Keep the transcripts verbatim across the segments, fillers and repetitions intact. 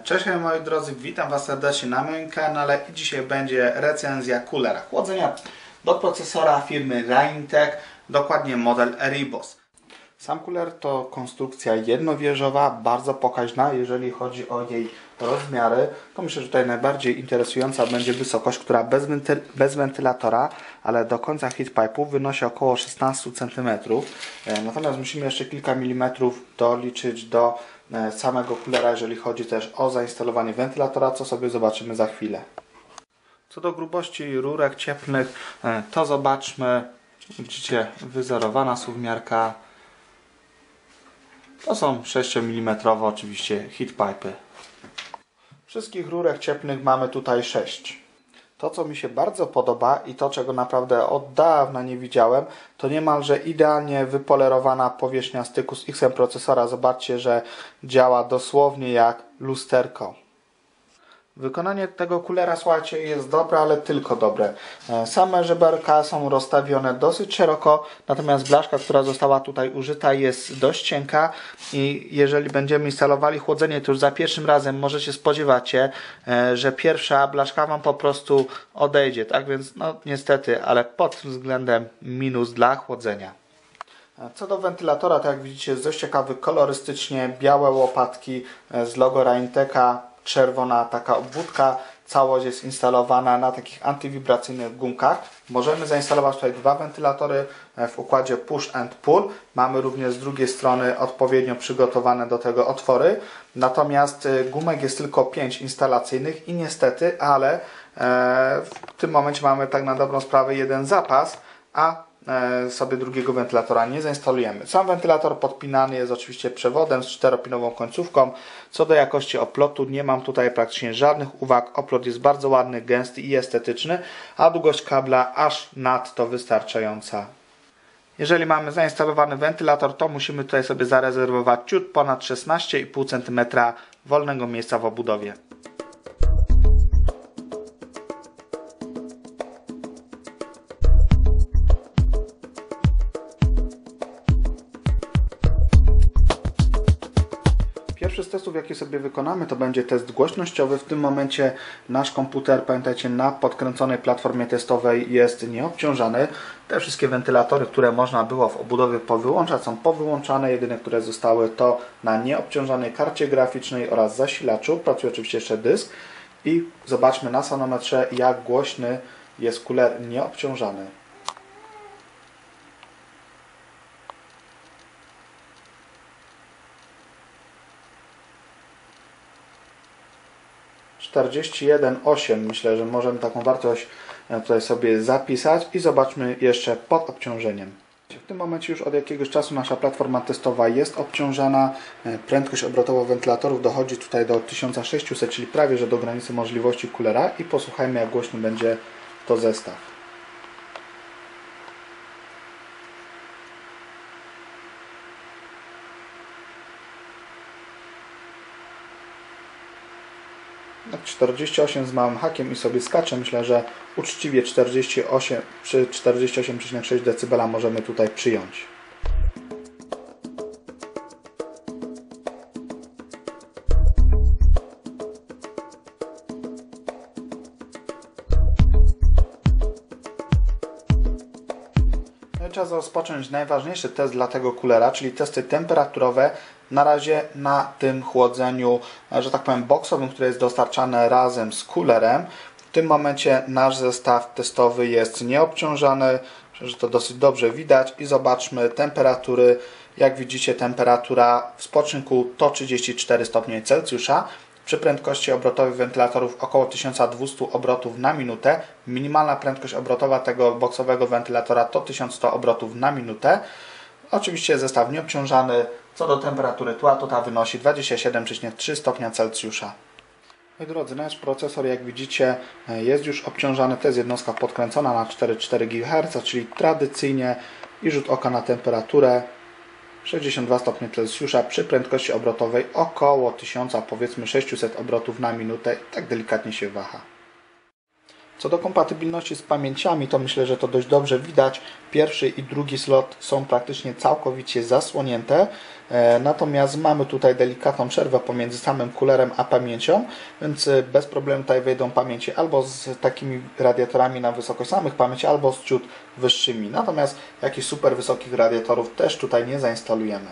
Cześć moi drodzy, witam Was serdecznie na moim kanale i dzisiaj będzie recenzja kulera chłodzenia do procesora firmy Raintec, dokładnie model Erebos. Sam kuler to konstrukcja jednowieżowa, bardzo pokaźna, jeżeli chodzi o jej rozmiary. To myślę, że tutaj najbardziej interesująca będzie wysokość, która bez, wenty bez wentylatora, ale do końca heatpipe'u wynosi około szesnaście centymetrów. Natomiast musimy jeszcze kilka milimetrów doliczyć do samego kulera, jeżeli chodzi też o zainstalowanie wentylatora, co sobie zobaczymy za chwilę. Co do grubości rurek cieplnych, to zobaczmy. Widzicie, wyzerowana suwmiarka. To są sześciomilimetrowe oczywiście heatpipe'y. Wszystkich rurek cieplnych mamy tutaj sześć. To, co mi się bardzo podoba i to, czego naprawdę od dawna nie widziałem, to niemalże idealnie wypolerowana powierzchnia styku z X-em procesora. Zobaczcie, że działa dosłownie jak lusterko. Wykonanie tego kulera, słuchajcie, jest dobre, ale tylko dobre. Same żeberka są rozstawione dosyć szeroko, natomiast blaszka, która została tutaj użyta, jest dość cienka i jeżeli będziemy instalowali chłodzenie, to już za pierwszym razem możecie spodziewać się, że pierwsza blaszka Wam po prostu odejdzie. Tak więc, no niestety, ale pod tym względem minus dla chłodzenia. Co do wentylatora, tak jak widzicie, jest dość ciekawy kolorystycznie, białe łopatki z logo Rainteca, czerwona taka obwódka, całość jest instalowana na takich antywibracyjnych gumkach. Możemy zainstalować tutaj dwa wentylatory w układzie push and pull. Mamy również z drugiej strony odpowiednio przygotowane do tego otwory. Natomiast gumek jest tylko pięć instalacyjnych i niestety, ale w tym momencie mamy tak na dobrą sprawę jeden zapas, a sobie drugiego wentylatora nie zainstalujemy. Sam wentylator podpinany jest oczywiście przewodem z czteropinową końcówką. Co do jakości oplotu, nie mam tutaj praktycznie żadnych uwag. Oplot jest bardzo ładny, gęsty i estetyczny, a długość kabla aż nadto wystarczająca. Jeżeli mamy zainstalowany wentylator, to musimy tutaj sobie zarezerwować ciut ponad szesnaście i pół centymetra wolnego miejsca w obudowie. Pierwszy z testów, jaki sobie wykonamy, to będzie test głośnościowy. W tym momencie nasz komputer, pamiętajcie, na podkręconej platformie testowej jest nieobciążany. Te wszystkie wentylatory, które można było w obudowie powyłączać, są powyłączane. Jedyne, które zostały, to na nieobciążonej karcie graficznej oraz zasilaczu. Pracuje oczywiście jeszcze dysk. I zobaczmy na sonometrze, jak głośny jest kuler nieobciążany. czterdzieści jeden przecinek osiem. Myślę, że możemy taką wartość tutaj sobie zapisać i zobaczmy jeszcze pod obciążeniem. W tym momencie już od jakiegoś czasu nasza platforma testowa jest obciążana. Prędkość obrotowa wentylatorów dochodzi tutaj do tysiąc sześćset, czyli prawie że do granicy możliwości kulera i posłuchajmy, jak głośny będzie to zestaw. czterdzieści osiem z małym hakiem i sobie skacze. Myślę, że uczciwie czterdzieści osiem przy czterdzieści osiem przecinek sześć decybela możemy tutaj przyjąć. Czas rozpocząć najważniejszy test dla tego kulera, czyli testy temperaturowe. Na razie na tym chłodzeniu, że tak powiem, boksowym, które jest dostarczane razem z kulerem. W tym momencie nasz zestaw testowy jest nieobciążany. Myślę, że to dosyć dobrze widać. I zobaczmy temperatury. Jak widzicie, temperatura w spoczynku to trzydzieści cztery stopnie Celsjusza. Przy prędkości obrotowej wentylatorów około tysiąc dwieście obrotów na minutę. Minimalna prędkość obrotowa tego boksowego wentylatora to tysiąc sto obrotów na minutę. Oczywiście zestaw nieobciążany. Co do temperatury tła, to ta wynosi dwadzieścia siedem przecinek trzy stopnia Celsjusza. Moi drodzy, nasz procesor, jak widzicie, jest już obciążany. To jest jednostka podkręcona na cztery przecinek cztery gigaherca, czyli tradycyjnie i rzut oka na temperaturę sześćdziesiąt dwa stopnie Celsjusza przy prędkości obrotowej około tysiąc, powiedzmy sześćset obrotów na minutę i tak delikatnie się waha. Co do kompatybilności z pamięciami, to myślę, że to dość dobrze widać. Pierwszy i drugi slot są praktycznie całkowicie zasłonięte, natomiast mamy tutaj delikatną przerwę pomiędzy samym kulerem a pamięcią, więc bez problemu tutaj wejdą pamięci albo z takimi radiatorami na wysokość samych pamięci, albo z ciut wyższymi. Natomiast jakichś super wysokich radiatorów też tutaj nie zainstalujemy.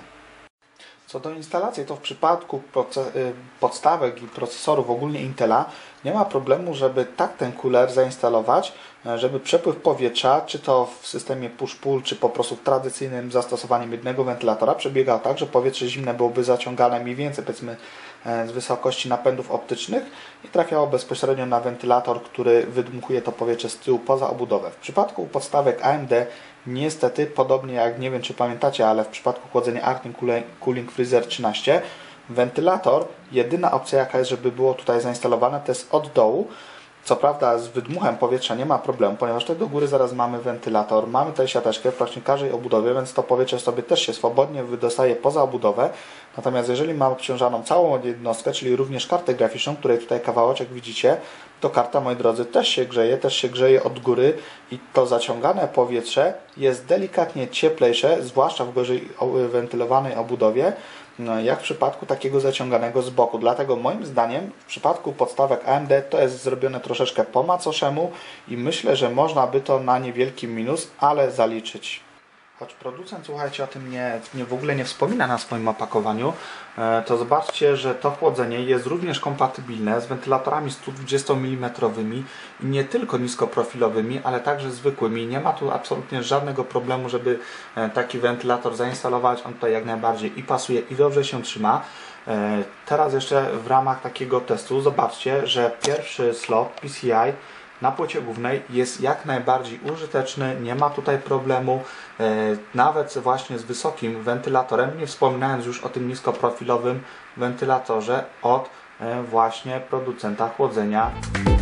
Co do instalacji, to w przypadku podstawek i procesorów ogólnie Intela nie ma problemu, żeby tak ten cooler zainstalować, żeby przepływ powietrza, czy to w systemie push-pull, czy po prostu w tradycyjnym zastosowaniem jednego wentylatora, przebiegał tak, że powietrze zimne byłoby zaciągane mniej więcej powiedzmy z wysokości napędów optycznych i trafiało bezpośrednio na wentylator, który wydmuchuje to powietrze z tyłu poza obudowę. W przypadku podstawek A M D niestety, podobnie jak, nie wiem czy pamiętacie, ale w przypadku chłodzenia Arctic Cooling Freezer trzynaście, wentylator, jedyna opcja jaka jest, żeby było tutaj zainstalowane, to jest od dołu. Co prawda z wydmuchem powietrza nie ma problemu, ponieważ tutaj do góry zaraz mamy wentylator, mamy tutaj siateczkę w praktycznie każdej obudowie, więc to powietrze sobie też się swobodnie wydostaje poza obudowę. Natomiast jeżeli mamy obciążaną całą jednostkę, czyli również kartę graficzną, której tutaj kawałeczek widzicie, to karta, moi drodzy, też się grzeje, też się grzeje od góry i to zaciągane powietrze jest delikatnie cieplejsze, zwłaszcza w gorzej wentylowanej obudowie, jak w przypadku takiego zaciąganego z boku. Dlatego moim zdaniem w przypadku podstawek A M D to jest zrobione troszeczkę po macoszemu i myślę, że można by to na niewielki minus, ale zaliczyć. Choć producent, słuchajcie, o tym nie, nie w ogóle nie wspomina na swoim opakowaniu, to zobaczcie, że to chłodzenie jest również kompatybilne z wentylatorami sto dwudziesto milimetrów i nie tylko niskoprofilowymi, ale także zwykłymi. Nie ma tu absolutnie żadnego problemu, żeby taki wentylator zainstalować. On tutaj jak najbardziej i pasuje, i dobrze się trzyma. Teraz jeszcze w ramach takiego testu zobaczcie, że pierwszy slot P C I na płycie głównej jest jak najbardziej użyteczny, nie ma tutaj problemu, nawet właśnie z wysokim wentylatorem, nie wspominając już o tym niskoprofilowym wentylatorze od właśnie producenta chłodzenia.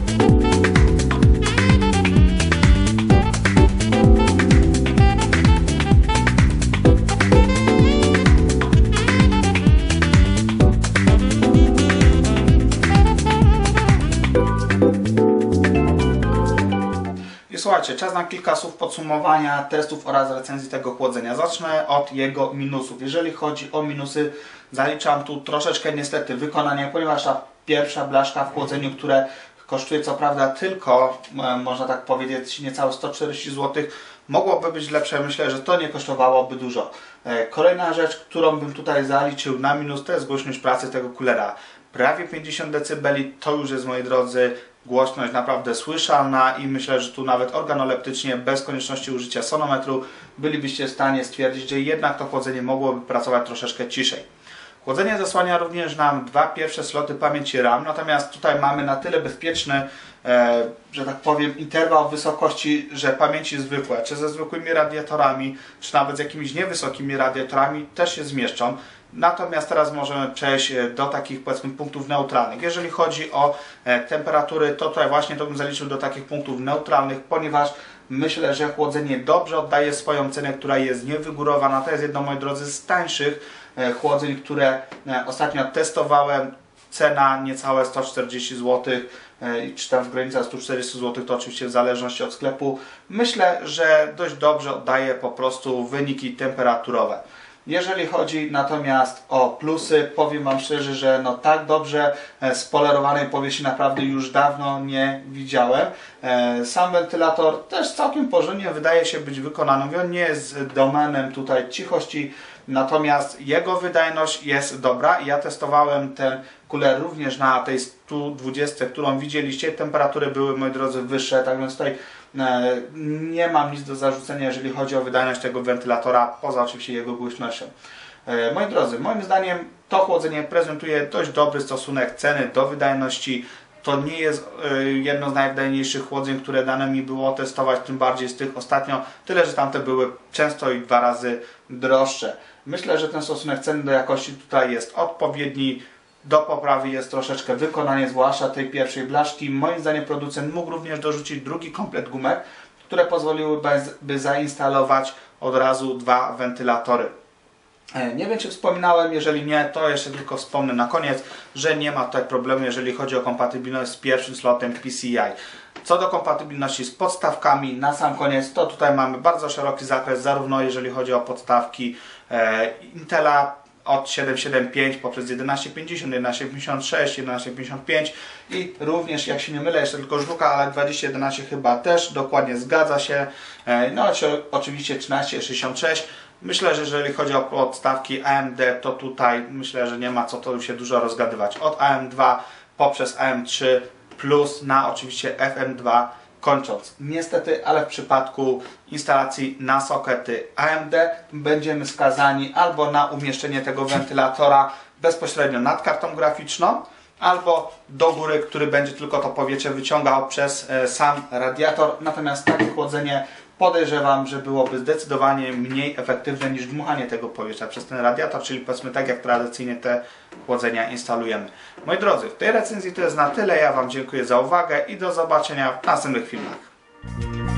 Słuchajcie, czas na kilka słów podsumowania testów oraz recenzji tego chłodzenia. Zacznę od jego minusów. Jeżeli chodzi o minusy, zaliczam tu troszeczkę niestety wykonanie, ponieważ ta pierwsza blaszka w chłodzeniu, które kosztuje co prawda tylko, można tak powiedzieć, niecałe sto czterdzieści złotych, mogłoby być lepsze. Myślę, że to nie kosztowałoby dużo. Kolejna rzecz, którą bym tutaj zaliczył na minus, to jest głośność pracy tego coolera. Prawie pięćdziesiąt decybeli, to już jest, moi drodzy, głośność naprawdę słyszalna i myślę, że tu nawet organoleptycznie, bez konieczności użycia sonometru, bylibyście w stanie stwierdzić, że jednak to chłodzenie mogłoby pracować troszeczkę ciszej. Chłodzenie zasłania również nam dwa pierwsze sloty pamięci RAM, natomiast tutaj mamy na tyle bezpieczny, e, że tak powiem, interwał wysokości, że pamięci zwykłe, czy ze zwykłymi radiatorami, czy nawet z jakimiś niewysokimi radiatorami też się zmieszczą. Natomiast teraz możemy przejść do takich, powiedzmy, punktów neutralnych. Jeżeli chodzi o e, temperatury, to tutaj właśnie to bym zaliczył do takich punktów neutralnych, ponieważ myślę, że chłodzenie dobrze oddaje swoją cenę, która jest niewygórowana. To jest jedno, moi drodzy, z tańszych e, chłodzeń, które e, ostatnio testowałem. Cena niecałe sto czterdzieści złotych, e, czy tam w granicach stu czterdziestu złotych, to oczywiście w zależności od sklepu. Myślę, że dość dobrze oddaje po prostu wyniki temperaturowe. Jeżeli chodzi natomiast o plusy, powiem Wam szczerze, że no tak dobrze spolerowanej powieści naprawdę już dawno nie widziałem. Sam wentylator też całkiem porządnie wydaje się być wykonany. On nie jest domenem tutaj cichości, natomiast jego wydajność jest dobra. Ja testowałem ten cooler również na tej stu dwudziestce, którą widzieliście. Temperatury były, moi drodzy, wyższe, tak więc tutaj nie mam nic do zarzucenia, jeżeli chodzi o wydajność tego wentylatora, poza oczywiście jego głośnością. Moi drodzy, moim zdaniem to chłodzenie prezentuje dość dobry stosunek ceny do wydajności. To nie jest jedno z najwydajniejszych chłodzeń, które dane mi było testować, tym bardziej z tych ostatnio, tyle że tamte były często i dwa razy droższe. Myślę, że ten stosunek ceny do jakości tutaj jest odpowiedni. Do poprawy jest troszeczkę wykonanie, zwłaszcza tej pierwszej blaszki. Moim zdaniem producent mógł również dorzucić drugi komplet gumek, które pozwoliłyby zainstalować od razu dwa wentylatory. Nie wiem, czy wspominałem, jeżeli nie, to jeszcze tylko wspomnę na koniec, że nie ma tutaj problemu, jeżeli chodzi o kompatybilność z pierwszym slotem P C I. Co do kompatybilności z podstawkami, na sam koniec, to tutaj mamy bardzo szeroki zakres, zarówno jeżeli chodzi o podstawki e, Intela od siedem siedem pięć poprzez jedenaście pięćdziesiąt, jedenaście pięćdziesiąt sześć, jedenaście pięćdziesiąt pięć i również, jak się nie mylę, jeszcze tylko żuka, ale dwadzieścia jedenaście chyba też dokładnie zgadza się. E, no oczywiście trzynaście sześćdziesiąt sześć. Myślę, że jeżeli chodzi o podstawki A M D, to tutaj myślę, że nie ma co to się dużo rozgadywać. Od A M dwa poprzez A M trzy plus na oczywiście F M dwa kończąc. Niestety, ale w przypadku instalacji na sokety A M D będziemy skazani albo na umieszczenie tego wentylatora bezpośrednio nad kartą graficzną, albo do góry, który będzie tylko to powietrze wyciągał przez sam radiator. Natomiast takie chłodzenie podejrzewam, że byłoby zdecydowanie mniej efektywne niż dmuchanie tego powietrza przez ten radiator, czyli powiedzmy tak jak tradycyjnie te chłodzenia instalujemy. Moi drodzy, w tej recenzji to jest na tyle. Ja Wam dziękuję za uwagę i do zobaczenia w następnych filmach.